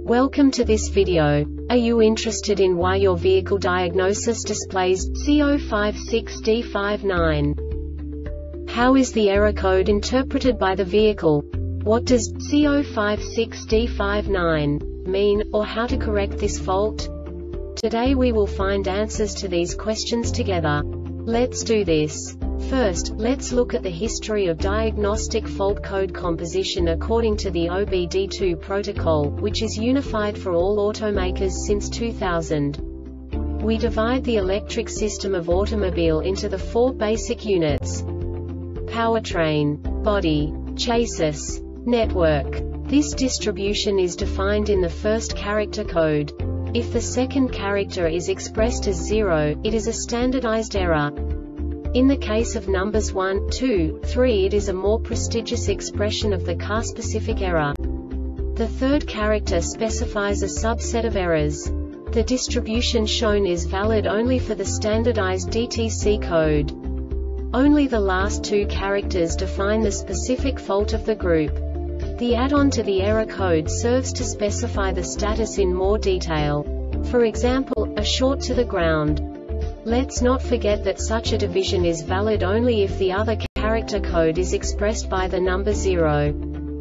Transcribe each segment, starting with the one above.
Welcome to this video. Are you interested in why your vehicle diagnosis displays C056D59? How is the error code interpreted by the vehicle? What does C056D59 mean, or how to correct this fault? Today we will find answers to these questions together. Let's do this. First, let's look at the history of diagnostic fault code composition according to the OBD2 protocol, which is unified for all automakers since 2000. We divide the electric system of automobile into the four basic units: powertrain, body, chassis, network. This distribution is defined in the first character code. If the second character is expressed as 0, it is a standardized error. In the case of numbers 1, 2, 3, it is a more prestigious expression of the car-specific error. The third character specifies a subset of errors. The distribution shown is valid only for the standardized DTC code. Only the last two characters define the specific fault of the group. The add-on to the error code serves to specify the status in more detail. For example, a short to the ground. Let's not forget that such a division is valid only if the other character code is expressed by the number 0.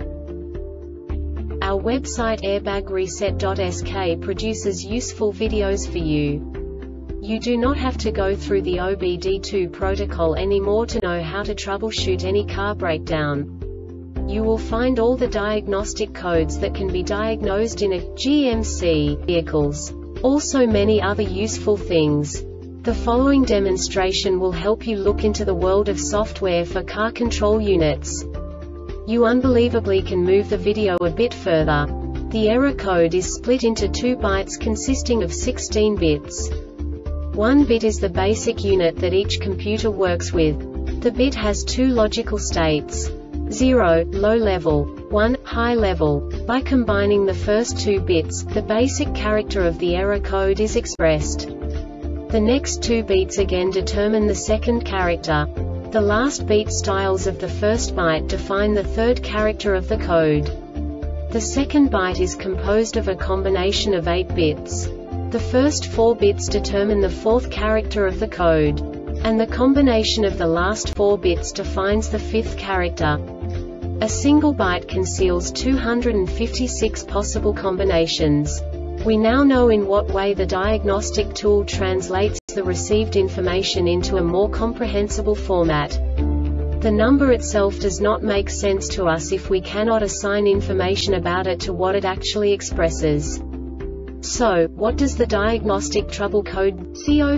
Our website airbagreset.sk produces useful videos for you. You do not have to go through the OBD2 protocol anymore to know how to troubleshoot any car breakdown. You will find all the diagnostic codes that can be diagnosed in a GMC vehicles. Also many other useful things. The following demonstration will help you look into the world of software for car control units. You unbelievably can move the video a bit further. The error code is split into 2 bytes consisting of 16 bits. 1 bit is the basic unit that each computer works with. The bit has 2 logical states: 0, low level, 1, high level. By combining the first 2 bits, the basic character of the error code is expressed. The next 2 beats again determine the second character. The last beat styles of the first byte define the third character of the code. The second byte is composed of a combination of 8 bits. The first 4 bits determine the fourth character of the code. And the combination of the last 4 bits defines the fifth character. A single byte conceals 256 possible combinations. We now know in what way the diagnostic tool translates the received information into a more comprehensible format. The number itself does not make sense to us if we cannot assign information about it to what it actually expresses. So, what does the diagnostic trouble code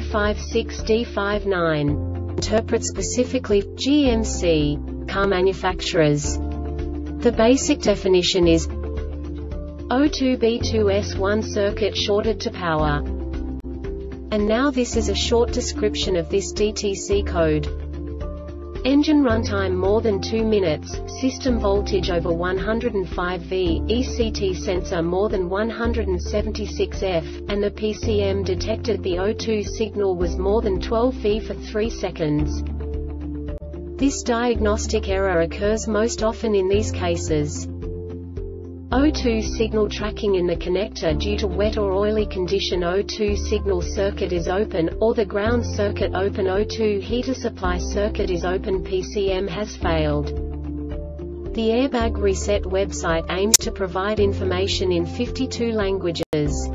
C056D59 interpret specifically for GMC car manufacturers? The basic definition is O2B2S1 circuit shorted to power. And now this is a short description of this DTC code. Engine runtime more than 2 minutes, system voltage over 105 V, ECT sensor more than 176 F, and the PCM detected the O2 signal was more than 12 V for 3 seconds. This diagnostic error occurs most often in these cases: O2 signal tracking in the connector due to wet or oily condition, O2 signal circuit is open, or the ground circuit open, O2 heater supply circuit is open, PCM has failed. The Airbag Reset website aims to provide information in 52 languages.